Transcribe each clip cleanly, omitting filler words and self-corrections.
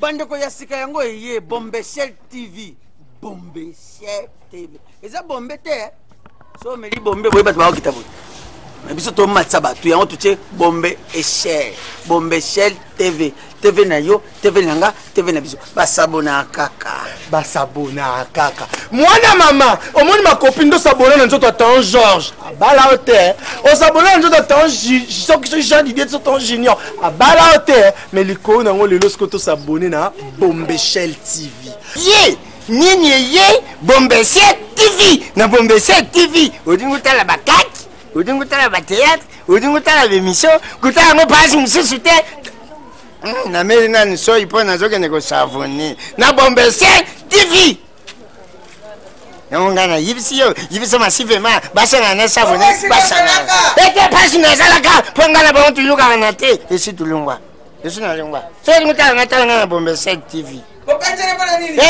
bandeko ya sika yango eye Bombeshell TV. Bombeshell TV. Eza bombe te. So meli bombe boye bato ba okita boye. Mais biso to matsa ba tu yango tuche Bombeshell. Bombeshell TV. TV na yo, TV nanga, TV na biso. Basabona kaka. Basabona kaka. Mwana mama, omoni ma copine do sabona na nzoto Tonton Georges. Abala hotel. O sabona na nzoto Tonton Jean Didier Tonton Junior. Abala hotel. Mais liko na ngo lelo skoto sabone na Bombeshell TV. Ye, nini ye Bombeshell TV. Na Bombeshell TV. Odingo tala bakaki, odingo tala ba théâtre, odingo tala l'émission, kutala ngo pasi mususu te. Na meri na niso ipo na zoke neko savoni na Bombeshell TV. Yongana yibisiyo yibiso masive ma basana na savoni basana. Ete pasi na salaka pongana ba ontu yuka na te esi tulungwa. Esi na lungwa. So ngutala ngatala na Bombeshell TV. Bokanjere bana nini?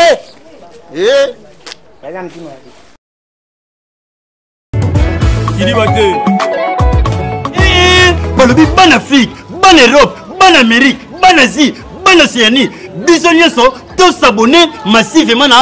Bala mtima. Kili bate. Balobi ban Afrique, ban Europe, ban Amérique. Banazi, Banasiani, Bisonyeso, tous s'abonner massivement à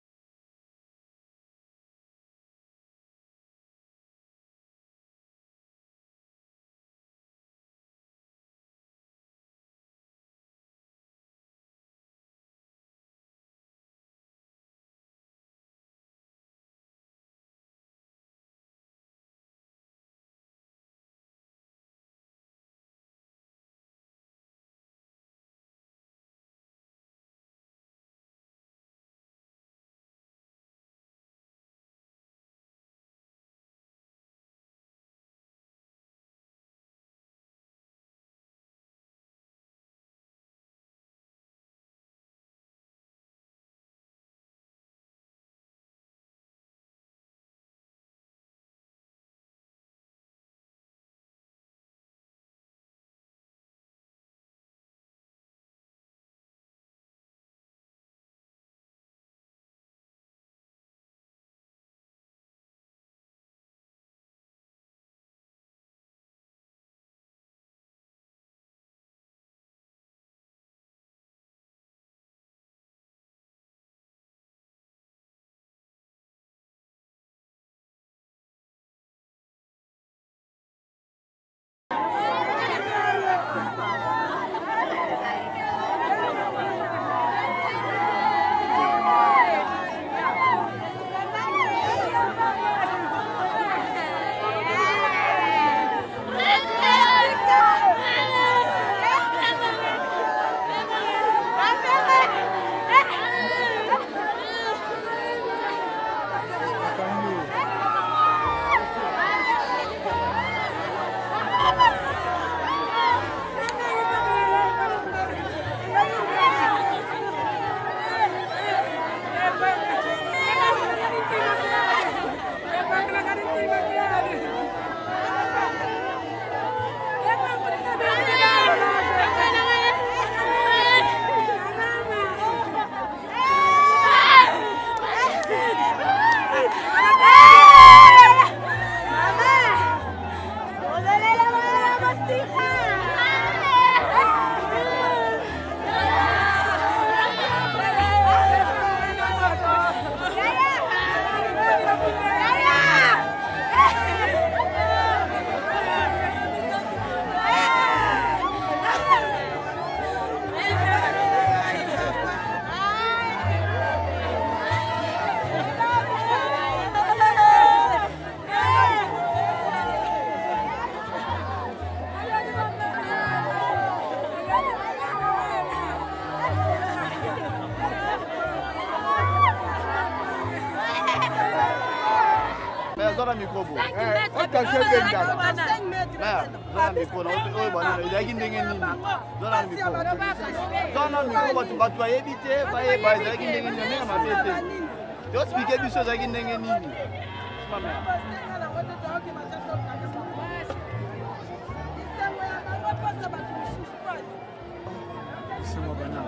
Zona micro bo. Ota shebe ndala. Zona micro na oyo bana ilaki ndenge nini? Zona micro. Zona micro batu ayebite baye baye ilaki ndenge nini na mabete. Yo speak biso ilaki ndenge nini? Mama. Sema bana.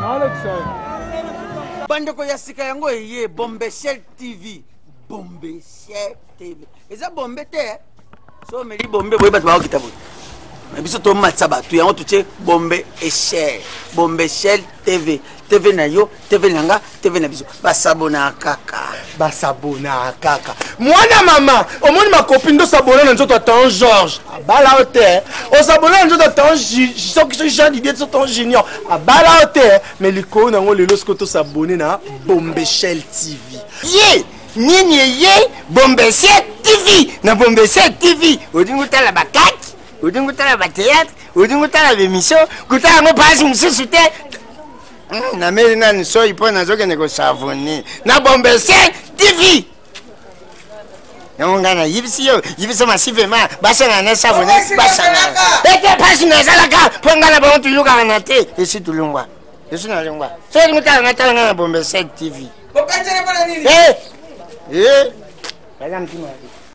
bandeko ya sika yango eye Bombeshell TV. Bombeshell TV. Eza bombe te. So meli bombe boye bato ba okita boye. Mais biso to matsa bato yango tuche Bombeshell. Bombeshell TV. TV na yo, TV nanga, TV na biso. Basabona kaka. Basabona kaka. Mwana mama, omoni ma copine ndo sabona na nzoto atan Georges. Abala hote. O sabona na nzoto atan soki Jean Didier so ton junior. Abala hote. Mais liko na ngo lelo skoto sabone na Bombeshell TV. Ye, nini ye Bombeshell TV na Bombeshell TV. Odingo tala bakaki, odingo tala ba théâtre, odingo tala l'émission, kutala ngo pasi mususu te. Na meri na niso ipo na zoke neko savoni na Bombeshell TV. Yongana yibisi masive ma basanga na savoni basanga. Ete pasi na salaka pongana ba ontu yuka na te esi tulungwa. Esi na lungwa. So ngutala na Bombeshell TV. Bokanje na nini? Eh. Bala mtima.